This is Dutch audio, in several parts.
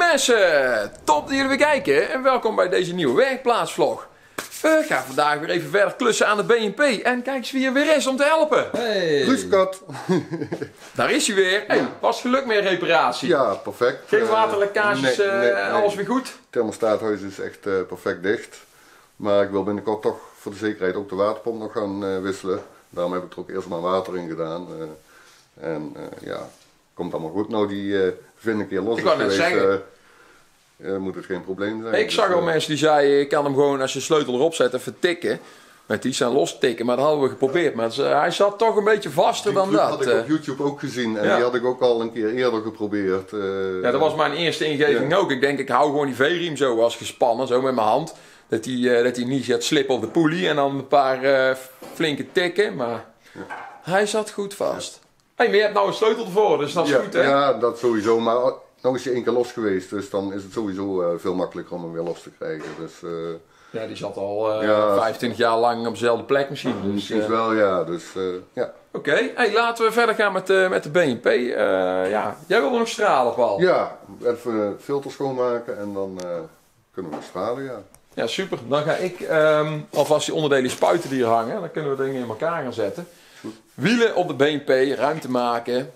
Mensen, top dat jullie weer kijken en welkom bij deze nieuwe werkplaatsvlog. We gaan vandaag weer even verder klussen aan de BNP en kijk eens wie er weer is om te helpen. Hey. Ruuskat. Daar is hij weer. Hey, was geluk met reparatie? Ja, perfect. Geen waterlekkages, nee. alles weer goed? Het thermostaathuis is echt perfect dicht. Maar ik wil binnenkort toch voor de zekerheid ook de waterpomp nog gaan wisselen. Daarom heb ik er ook eerst maar water in gedaan. Ja, komt allemaal goed. Nou, die vind ik hier los is geweest. Moet het geen probleem zijn. Ik zag al mensen die zeiden, je kan hem gewoon als je sleutel erop zet even tikken. Met die zijn los tikken, maar dat hadden we geprobeerd. Maar hij zat toch een beetje vaster dan dat. Dat had ik op YouTube ook gezien en die had ik ook al een keer eerder geprobeerd. Ja, dat was mijn eerste ingeving ook. Ik denk, ik hou gewoon die V-riem zo als gespannen, zo met mijn hand. Dat hij niet gaat slippen op de poelie en dan een paar flinke tikken. Maar hij zat goed vast. Hey, maar je hebt nou een sleutel ervoor, dus dat is goed hè? Ja, dat sowieso. Maar nou is hij één keer los geweest, dus dan is het sowieso veel makkelijker om hem weer los te krijgen. Dus, ja, die zat al 25 jaar lang op dezelfde plek misschien. Dus, misschien wel, ja. Dus, ja. Oké, hey, laten we verder gaan met de BNP. Ja, jij wilde nog stralen, Paul? Ja, even filter schoonmaken en dan kunnen we stralen, ja. Ja, super. Dan ga ik alvast die onderdelen spuiten die hier hangen. Dan kunnen we dingen in elkaar gaan zetten. Goed. Wielen op de BNP, ruimte maken.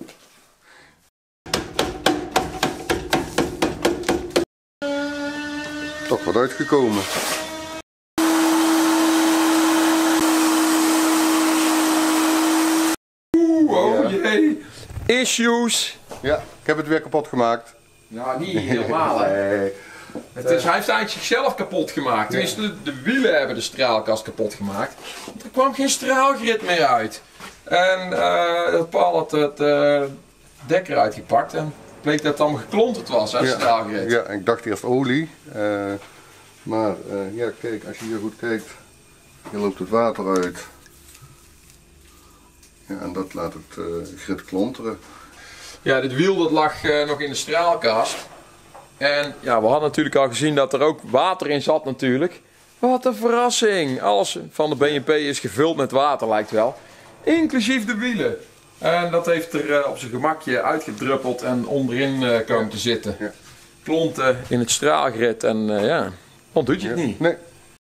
Toch wat uitgekomen. Oh jee. Issues. Ja, ik heb het weer kapot gemaakt. Nou, niet helemaal hè. Nee. Hij heeft eigenlijk zichzelf kapot gemaakt. Tenminste, de wielen hebben de straalkast kapot gemaakt. Want er kwam geen straalgrid meer uit. En Paul had het dek eruit gepakt en bleek dat het allemaal geklonterd was, hè, straalgrid. Ja, ik dacht eerst olie. Maar ja, kijk, als je hier goed kijkt, hier loopt het water uit. Ja, en dat laat het grid klonteren. Ja, dit wiel dat lag nog in de straalkast. En ja, we hadden natuurlijk al gezien dat er ook water in zat natuurlijk. Wat een verrassing! Alles van de BNP is gevuld met water, lijkt wel. Inclusief de wielen. En dat heeft er op zijn gemakje uitgedruppeld en onderin komen te zitten. Ja. Klonten in het straalgrid en ja, dan doet je het niet. Nee.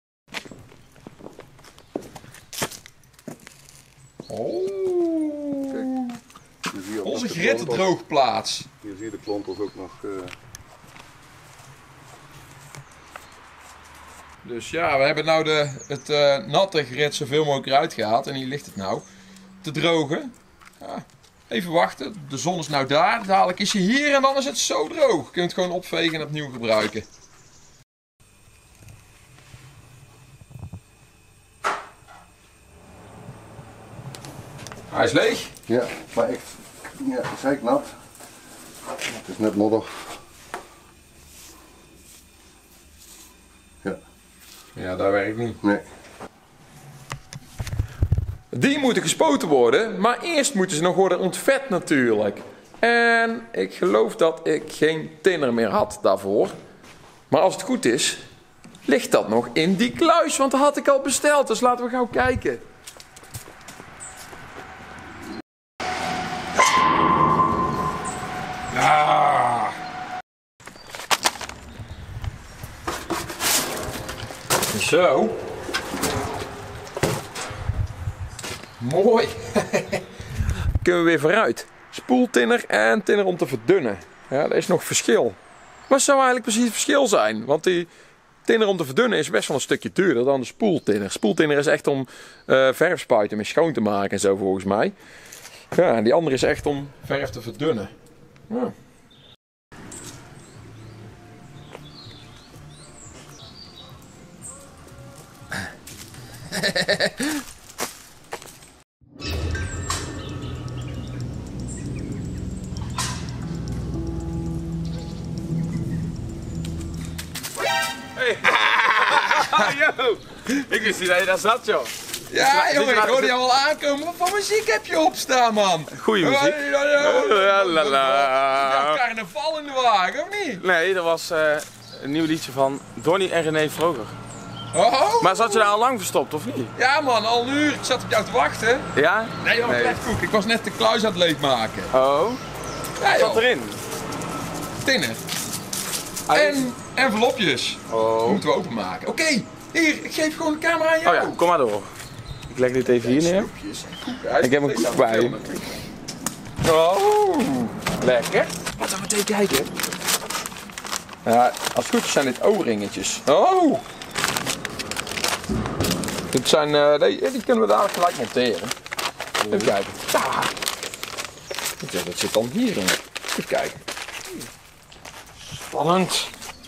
Oh. Kijk, hier Onze grittendroogplaats. Hier zie je de klonters ook nog. Dus ja, we hebben nou het natte grit zoveel mogelijk eruit gehaald. En hier ligt het nou te drogen. Ja, even wachten, de zon is nou daar. Dadelijk is hij hier en dan is het zo droog. Je kunt het gewoon opvegen en opnieuw gebruiken. Hij is leeg. Ja, maar echt, ja, zeiknat. Het is net modder. Ja. Ja, dat werkt niet. Nee. Die moeten gespoten worden, maar eerst moeten ze nog worden ontvet natuurlijk. En ik geloof dat ik geen tinner meer had daarvoor. Maar als het goed is, ligt dat nog in die kluis, want dat had ik al besteld. Dus laten we gauw kijken. Ja. Zo. Mooi. Kunnen we weer vooruit. Spoeltinner en tinner om te verdunnen. Ja, er is nog verschil. Wat zou eigenlijk precies het verschil zijn? Want die tinner om te verdunnen is best wel een stukje duurder dan de spoeltinner. Spoeltinner is echt om verfspuiten mee schoon te maken en zo volgens mij. Ja, en die andere is echt om verf te verdunnen. Ja. Yo, ik wist niet dat je daar zat, joh. Ja, jongen, ik hoorde jou al aankomen. Wat voor muziek heb je opstaan, man? Goeie muziek. Ja, carnaval in de wagen, of niet? Nee, dat was een nieuw liedje van Donnie en René Vroger. Oh. Maar zat je daar al lang verstopt, of niet? Ja, man, al een uur. Ik zat op jou te wachten. Ja? Nee, joh, koek. Ik was net de kluis aan het leegmaken. Oh. Ja, Wat zat erin? Tinner. En envelopjes. Oh. Moeten we openmaken. Oké, hier, ik geef gewoon de camera aan jou. Oh ja, kom maar door. Ik leg dit even hier neer. Ik heb een koek bij. Oh, lekker. Wat gaan we meteen kijken? Ja, als het goed is zijn dit O-ringetjes. Oh! Dit zijn, die kunnen we dadelijk gelijk monteren. Even kijken. Ja. Dat zit dan hierin. Even kijken. Spannend.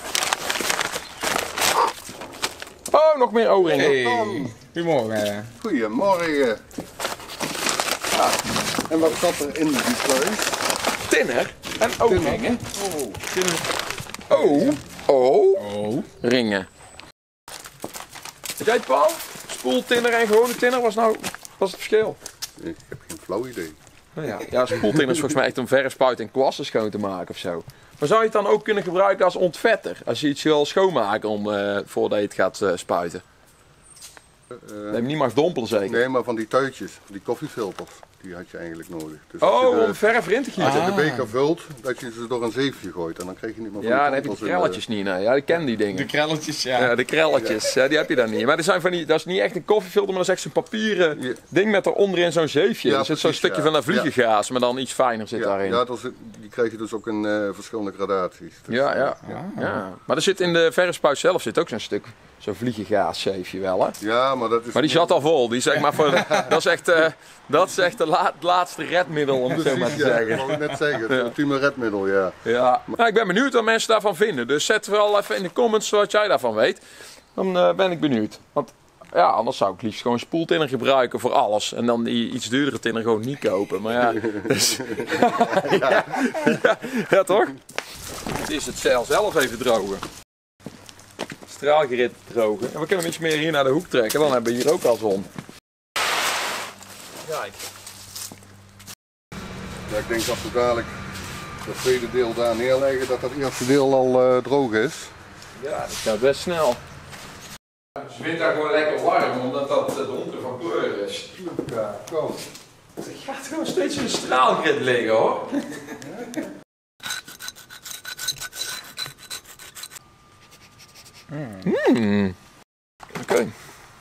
Oh, nog meer O-ringen. Hey. Goedemorgen. Goedemorgen. Ja. En wat zat er in die kluis? Tinner en O-ringen. Oh. Ringen. Weet jij het, Paul? Spoeltinner en gewone tinner, wat is het verschil? Ik heb geen flauw idee. Nou ja, spoeltinner is volgens mij echt om verre spuiten en kwassen schoon te maken of zo. Maar zou je het dan ook kunnen gebruiken als ontvetter? Als je iets wil schoonmaken voordat je het gaat spuiten? Dat je niet mag dompelen zeker? Nee, maar van die tuitjes, die koffiefilters, die had je eigenlijk nodig. Dus om verf erin te gieten? Als je de beker vult, dat je ze door een zeefje gooit en dan krijg je niet meer van Ja, die dan heb je de kantels krelletjes niet. Nee. Ja, ik ken die dingen. De krelletjes, ja. Ja, de krelletjes, ja, die heb je dan niet. Maar dat is niet echt een koffiefilter, maar dat is echt zo'n papieren ding met eronderin zo'n zeefje. Ja, er zit zo'n precies, stukje van dat vliegengaas, maar dan iets fijner zit daarin. Ja, die krijg je dus ook in verschillende gradaties. Dus, Ja. Maar er zit in de verfspuit zelf zit ook zo'n stuk, zo'n vliegengaaszeefje wel, hè? Ja, maar dat is... Maar die zat al vol. Die zeg maar dat is echt het laatste redmiddel, om het zo maar te zeggen. Ja, dat wou ik net zeggen. Het ultieme redmiddel, ja. Ja. Nou, ik ben benieuwd wat mensen daarvan vinden. Dus zet wel even in de comments wat jij daarvan weet. Dan ben ik benieuwd. Want ja, anders zou ik liefst gewoon spoeltinner gebruiken voor alles. En dan die iets duurdere tinner gewoon niet kopen. Maar ja, dus... ja, toch? Het is het zeil zelf even drogen. Straalgrit drogen. En we kunnen hem iets meer hier naar de hoek trekken. Dan hebben we hier ook al zon. Kijk. Ja, ik denk dat we dadelijk het tweede deel daar neerleggen, dat het eerste deel al droog is. Ja, dat gaat best snel. Ze vindt daar gewoon lekker warm, omdat dat donker van kleur is. Ja, kom. Het gaat gewoon steeds in een straalgrid liggen, hoor. Oké.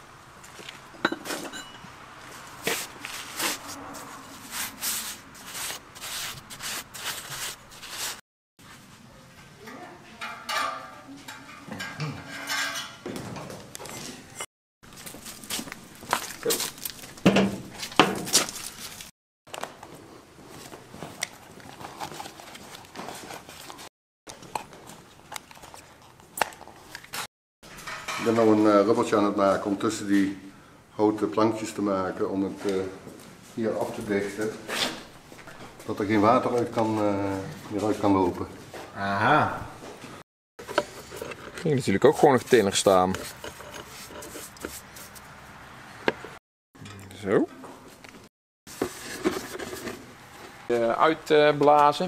Ik ben nou een rubbertje aan het maken om tussen die houten plankjes te maken om het hier af te dichten. Dat er geen water meer uit kan lopen. Aha. Hier natuurlijk ook gewoon nog tinner staan. Zo. Uitblazen.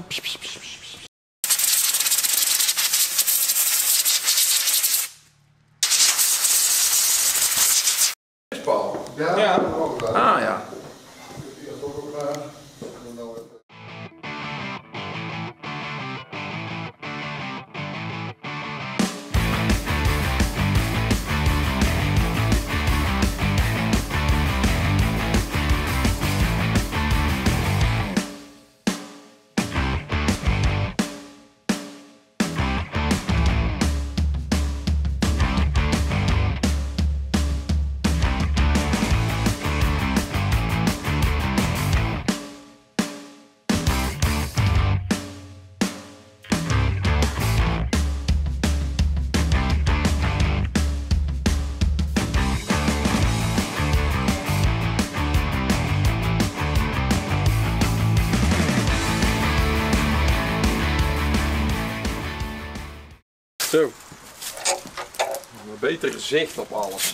Ja. Ah ja. Zo. Een beter zicht op alles.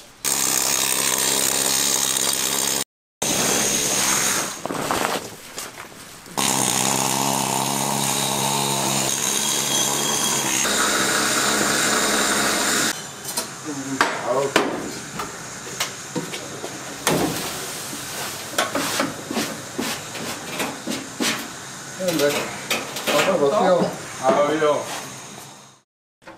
En weg. Dat was heel. Oh joh.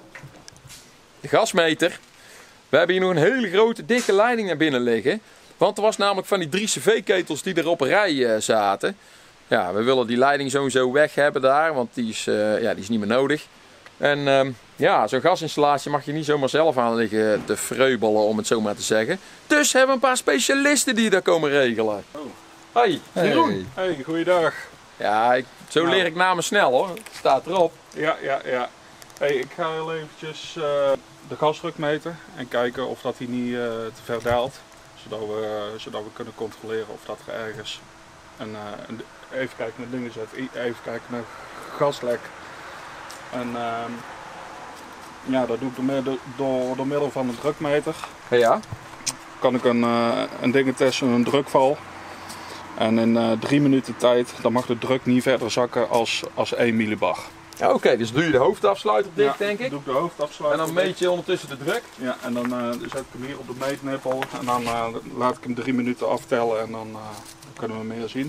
de gasmeter. We hebben hier nog een hele grote dikke leiding naar binnen liggen. Want er was namelijk van die 3 cv-ketels die er op een rij zaten. Ja, we willen die leiding sowieso weg hebben daar, want die is niet meer nodig. En ja, zo'n gasinstallatie mag je niet zomaar zelf aan liggen te vreubelen, om het zo maar te zeggen. Dus hebben we een paar specialisten die dat komen regelen. Oh. Hoi, Jeroen. Hey, goeiedag. Ja, zo leer ik namen snel hoor. Het staat erop. Ja. Hey, ik ga heel eventjes de gasdruk meten en kijken of dat hij niet te ver daalt. Zodat we kunnen controleren of dat er ergens even kijken naar dingen zet, even kijken naar gaslek. En ja, dat doe ik door middel van een drukmeter. Ja. Kan ik een ding testen, een drukval. En in 3 minuten tijd dan mag de druk niet verder zakken als 1 millibar. Ja, Oké, dus doe je de hoofdafsluiter dicht, denk ik. Doe ik de hoofdafsluiter. En dan meet je ondertussen de druk. Ja, en dan zet ik hem hier op de meetnippel en dan laat ik hem 3 minuten aftellen en dan kunnen we meer zien.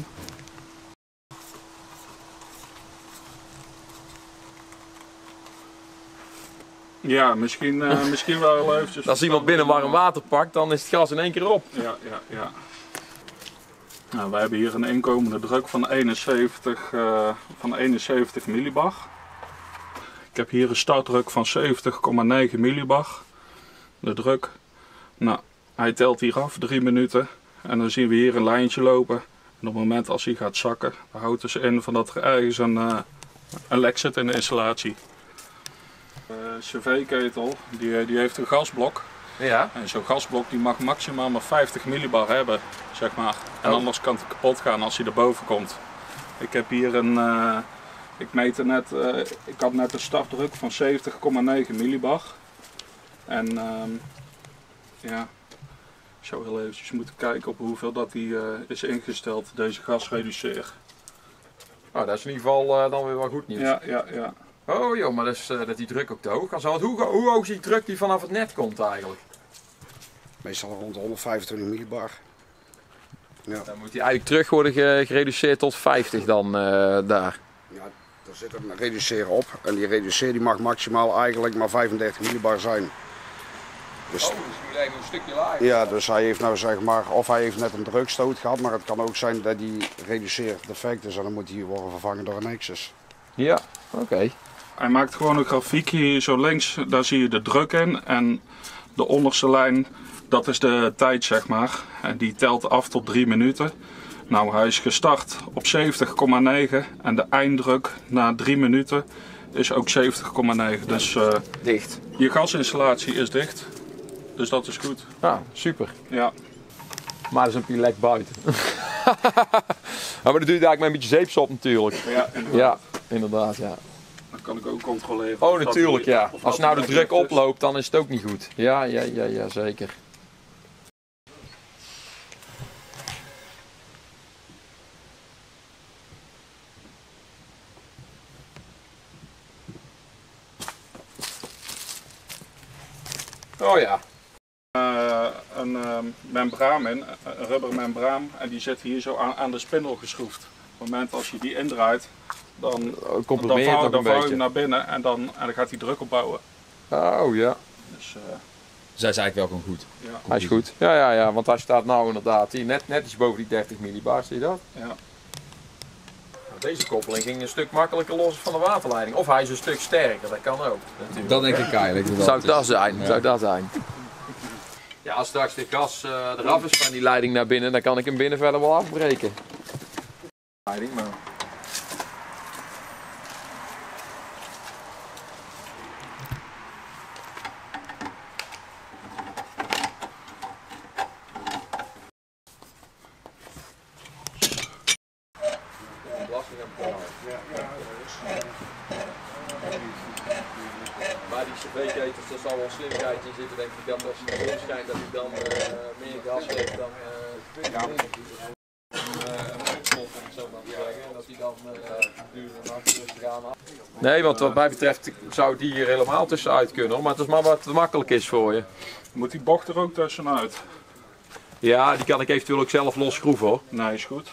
Ja, misschien wel eventjes. Als iemand binnen warm water pakt, dan is het gas in één keer op. Ja. Nou, wij hebben hier een inkomende druk van 71 millibar. Ik heb hier een startdruk van 70,9 millibar. De druk. Nou, hij telt hier af 3 minuten. En dan zien we hier een lijntje lopen. En op het moment als hij gaat zakken, dan houdt dus in van dat er ergens een lek zit in de installatie. De cv-ketel die heeft een gasblok. Ja. En zo'n gasblok die mag maximaal maar 50 millibar hebben, zeg maar. En anders kan het kapot gaan als hij erboven komt. Ik heb hier ik had net een startdruk van 70,9 millibar. En ja, ik zou heel eventjes moeten kijken op hoeveel dat die is ingesteld, deze gasreduceer. Oh, dat is in ieder geval dan weer wel goed nieuws. Ja. Oh joh, maar dat die druk ook te hoog is. Hoe hoog is die druk die vanaf het net komt eigenlijk? Meestal rond de 125 millibar. Ja. Dan moet die eigenlijk terug worden gereduceerd tot 50 dan daar. Ja, er zit een reduceer op en die reduceer die mag maximaal eigenlijk maar 35 millibar zijn. Dus, dus die liggen een stukje lager. ja, dus hij heeft nou zeg maar, of hij heeft net een drukstoot gehad, maar het kan ook zijn dat die reduceer defect is en dan moet die worden vervangen door een Nexus. Ja, oké. Hij maakt gewoon een grafiekje hier zo links, daar zie je de druk in en de onderste lijn, dat is de tijd zeg maar. En die telt af tot 3 minuten. Nou, hij is gestart op 70,9 en de einddruk na 3 minuten is ook 70,9. Dus Dicht. je gasinstallatie is dicht. Dus dat is goed. Ah, super. Ja. Maar er is een pilek buiten. Maar dat doe je eigenlijk met een beetje zeepsop natuurlijk. Ja, inderdaad. Ja, inderdaad, ja. Dan kan ik ook controleren. Oh, natuurlijk, ja. Of Als dat nou de die druk is. oploopt, dan is het ook niet goed. Ja, zeker. Oh ja. Een membraan in, een rubber membraan, en die zit hier zo aan de spindel geschroefd. Op het moment als je die indraait, dan Comprimeert nog een vouw je beetje. hem naar binnen en dan gaat hij druk opbouwen. Oh ja. Dus, Zij is eigenlijk wel gewoon goed. ja. Hij is goed. Ja, want hij staat nou inderdaad hier net iets boven die 30 millibar, zie je dat? Ja. Deze koppeling ging een stuk makkelijker los van de waterleiding. Of hij is een stuk sterker, dat kan ook. Natuurlijk. Dat denk ik eigenlijk. Zou dat zijn? Ja, als straks de gas eraf is van die leiding naar binnen, dan kan ik hem binnen verder wel afbreken. Leiding, maar... Maar die cv-ketels, daar zal wel een slimheid in zitten, denk ik, dat als het zon schijnt, dat hij dan meer gas geeft dan een uitpomp, om het zo maar te zeggen. En dat hij dan duurder en rustig aan. Nee, want wat mij betreft zou die hier helemaal tussenuit kunnen, hoor. Maar het is maar wat makkelijk is voor je. Moet die bocht er ook tussenuit? Ja, die kan ik eventueel ook zelf losschroeven, hoor. Nee, is goed.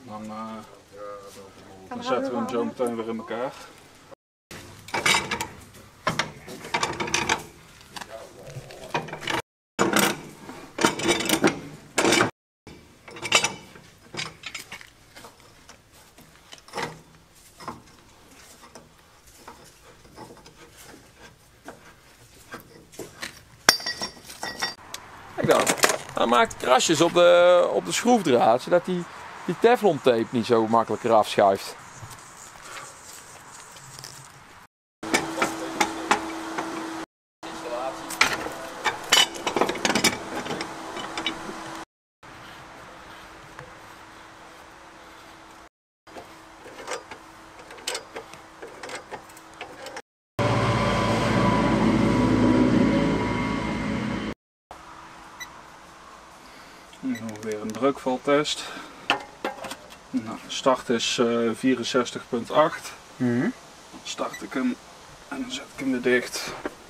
Dan zetten we hem zo meteen weer in elkaar. Kijk dan. Hij maakt krasjes op de schroefdraad, zodat die teflon tape niet zo makkelijk eraf schuift. Nu nog weer een drukvaltest. Nou, de start is 64,8. Start ik hem en dan zet ik hem weer dicht.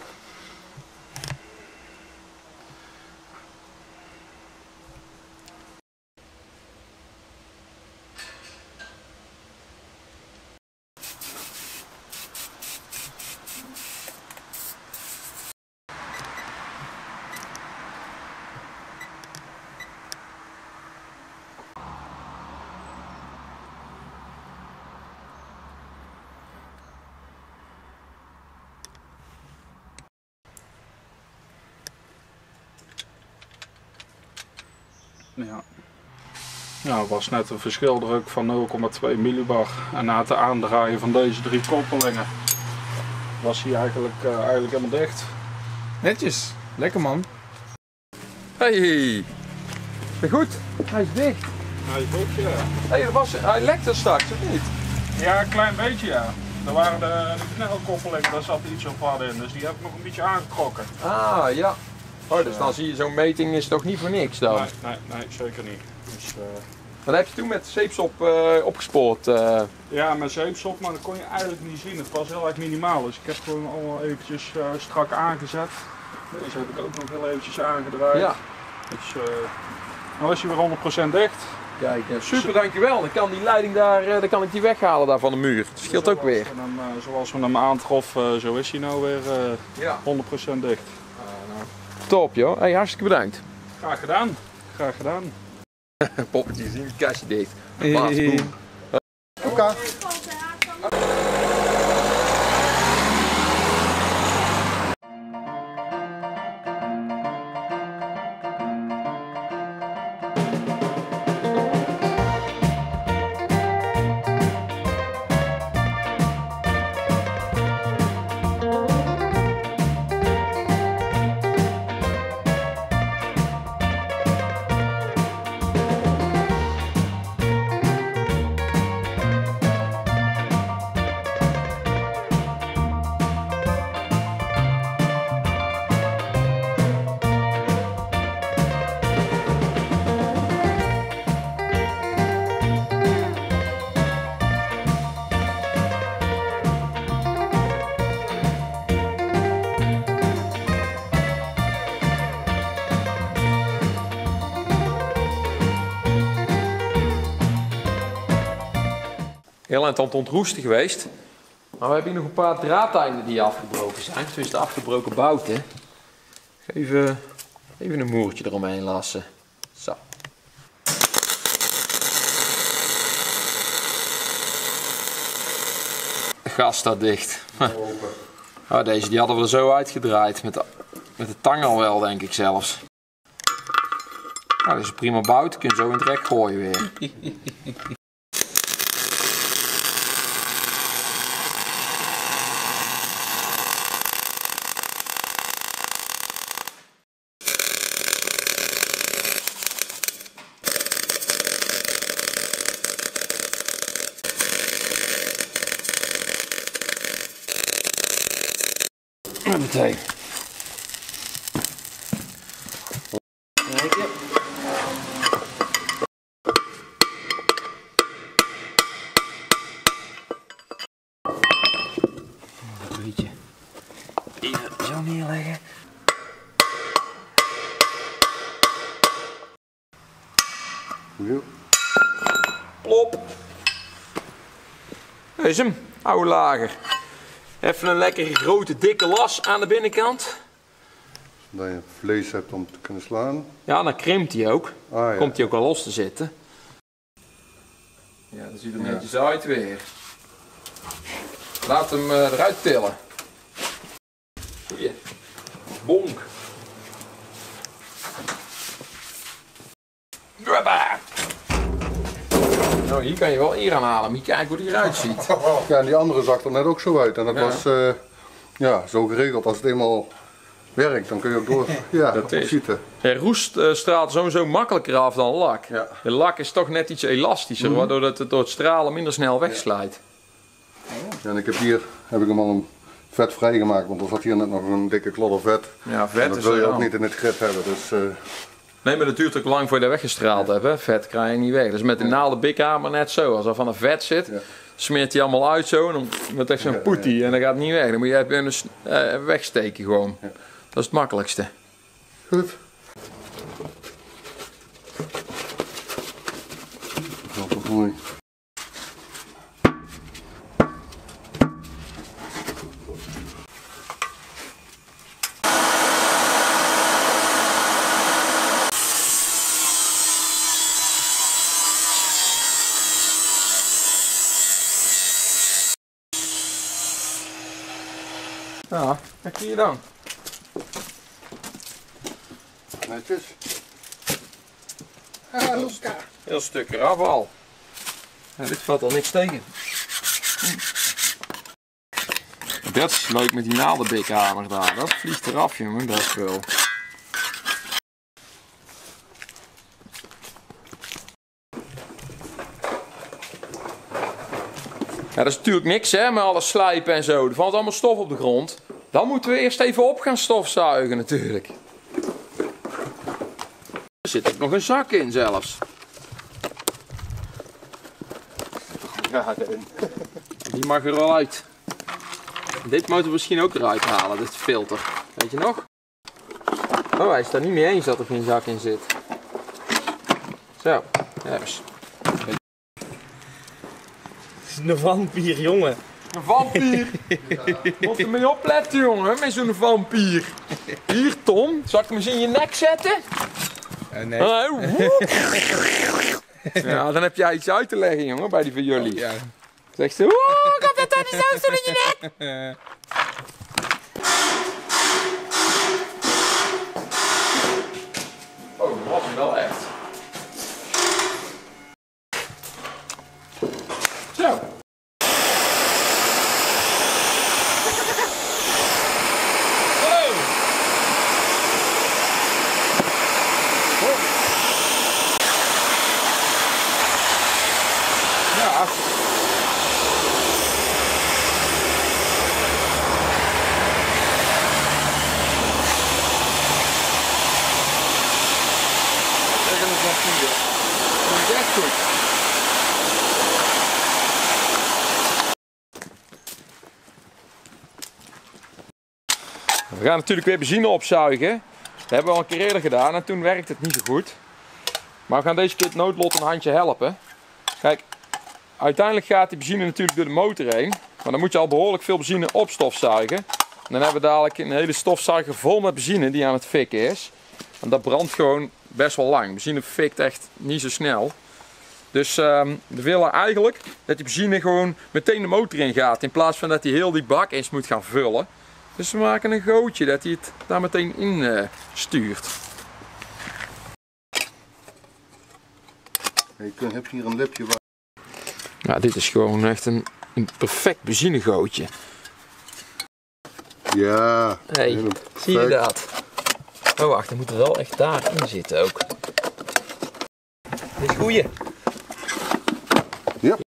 Ja. Nou, het was net een verschildruk van 0,2 millibar en na het aandraaien van deze 3 koppelingen was hij eigenlijk helemaal dicht. Netjes. Lekker man. Hey, goed? Hij is dicht. Hij is dicht, ja. Hey, hij lekte straks, of niet? Ja, een klein beetje ja. Er waren de knelkoppelingen, daar zat iets op hard in, dus die heb ik nog een beetje aangetrokken. Ah, ja. Oh, dus dan zie je, zo'n meting is toch niet voor niks dan? Nee, zeker niet. Dus, Wat heb je toen met de zeepsop opgespoord? ja, met zeepsop, maar dat kon je eigenlijk niet zien. Het was heel erg minimaal, dus ik heb gewoon allemaal eventjes strak aangezet. Deze heb ik ook nog heel eventjes aangedraaid. Ja. Dus dan is hij weer 100% dicht. Kijk, super, dankjewel. Dan kan die leiding daar, dan kan ik die weghalen daar van de muur. Dat scheelt ook weer. Zoals we hem aantroffen, zo is hij nou weer Ja. 100% dicht. Top joh. Hey, hartstikke bedankt. Graag gedaan. Graag gedaan. Poppetje, zien het kastje dicht. Oké. Heel aan het ontroesten geweest. Maar we hebben hier nog een paar draadeinden die afgebroken zijn. Tenminste afgebroken bouten. Even een moertje eromheen lassen. Zo. De gas staat dicht. Oh, deze die hadden we er zo uitgedraaid. Met de tang al wel, denk ik zelfs. Nou, dit is een prima bout. Kun je zo in het rek gooien weer. Meteen. Een beetje even zo neerleggen. Ja. Plop. Dat is hem, oude lager. Even een lekkere grote dikke las aan de binnenkant. Zodat je vlees hebt om te kunnen slaan. Ja, dan krimpt hij ook. Ah, ja. Komt hij ook al los te zitten. Ja, dan ziet er netjes uit weer. Laat hem eruit tillen. Goeie. Bonk. Nou, hier kan je wel eer aan halen. Maar kijk hoe die eruit ziet. Ja, en die andere zag er net ook zo uit. En dat was ja, zo geregeld. Als het eenmaal werkt, dan kun je ook door Dat is. zitten. Ja, roest straalt sowieso makkelijker af dan lak. Ja. De lak is toch net iets elastischer, waardoor het door het stralen minder snel wegslijt. Ja, en heb ik hem al een vet vrijgemaakt, want er zat hier net nog een dikke klodder vet. Ja, En vet dat is wil je er ook al. niet in het grip hebben. Dus, Nee, maar dat duurt ook lang voor je dat weggestraald hebt. Hè? Vet krijg je niet weg. Dus met de naaldenbikhamer net zo. Als er van een vet zit, smeert hij allemaal uit zo. En dan wordt echt zo'n poetie en dan gaat het niet weg. Dan moet je even wegsteken gewoon. Ja. Dat is het makkelijkste. goed. Dat is mooi. Ja, kijk hier dan. Netjes. Heel stuk eraf al. Ja, dit valt al niks tegen. Dat is leuk met die naaldenbikhamer daar. Dat vliegt eraf, jongen, dat is wel. Ja, dat is natuurlijk niks hè, met alle slijpen en zo. Er valt allemaal stof op de grond. Dan moeten we eerst even op gaan stofzuigen natuurlijk. Er zit ook nog een zak in zelfs. Ja, Die mag er wel uit. Dit moeten we misschien ook eruit halen, dit filter. Weet je nog? Oh, hij is daar niet mee eens dat er geen zak in zit. Zo, juist. Het is een vampier, jongen. Een vampier! Moet er mee opletten, jongen, met zo'n vampier. Hier, Tom, zal ik hem eens in je nek zetten? Nee. Ja, dan heb jij iets uit te leggen, jongen, bij die van jullie. Ja. Zegt ze, oh, komt dat dan niet zo in je nek? Oh, dat was hem wel echt. Zo. Ja. Zeggen we van vier. Dat is echt goed. We gaan natuurlijk weer benzine opzuigen. Dat hebben we al een keer eerder gedaan en toen werkte het niet zo goed. Maar we gaan deze keer het noodlot een handje helpen. Kijk, uiteindelijk gaat die benzine natuurlijk door de motor heen. Maar dan moet je al behoorlijk veel benzine opstofzuigen. En dan hebben we dadelijk een hele stofzuiger vol met benzine die aan het fikken is. En dat brandt gewoon best wel lang. Benzine fikt echt niet zo snel. Dus we willen eigenlijk dat die benzine gewoon meteen de motor in gaat. In plaats van dat hij heel die bak eens moet gaan vullen. Dus we maken een gootje dat hij het daar meteen in stuurt. Je hebt hier een lipje waar. Ja, dit is gewoon echt een perfect benzinegootje. Ja. Hey, helemaal zie je perfect. dat? Oh wacht, dan moet er wel echt daarin zitten ook. Dit is goeie. Ja.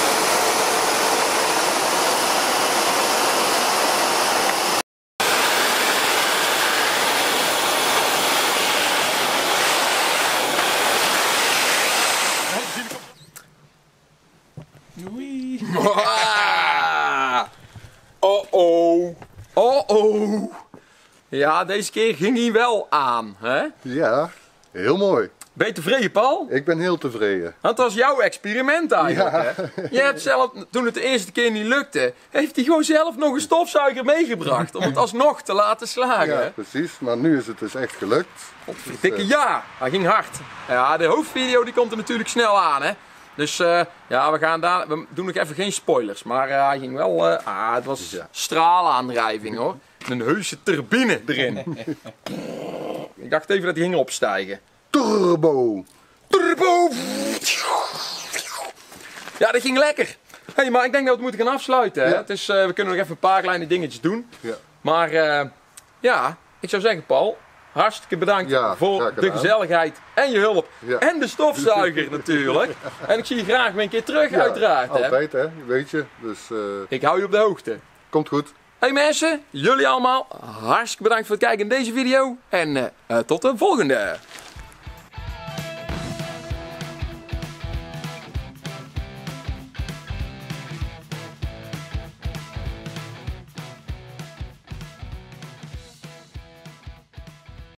Oh-oh. Oh-oh. Ja, deze keer ging hij wel aan. Hè? Ja, heel mooi. Ben je tevreden, Paul? Ik ben heel tevreden. Dat was jouw experiment eigenlijk. Ja. Hè? Je hebt zelf, toen het de eerste keer niet lukte, heeft hij gewoon zelf nog een stofzuiger meegebracht. Om het alsnog te laten slagen. Ja, Hè? precies. Maar nu is het dus echt gelukt. Dikke ja, hij ging hard. Ja, de hoofdvideo die komt er natuurlijk snel aan. Hè? Dus ja, we doen nog even geen spoilers. Maar hij ging wel, het was straalaandrijving hoor. Een heuse turbine erin. Ik dacht even dat hij ging opstijgen. Turbo! Turbo! Ja, dat ging lekker. Hey, maar ik denk dat we het moeten gaan afsluiten. Hè? Ja. Het is, we kunnen nog even een paar kleine dingetjes doen. Ja. Maar ja, ik zou zeggen Paul, hartstikke bedankt Ja, voor graag de gedaan. gezelligheid en je hulp. Ja. En de stofzuiger natuurlijk. En ik zie je graag weer een keer terug uiteraard. Hè? Altijd hè, weet je. Dus Ik hou je op de hoogte. komt goed. Hey mensen, jullie allemaal hartstikke bedankt voor het kijken in deze video. En tot de volgende.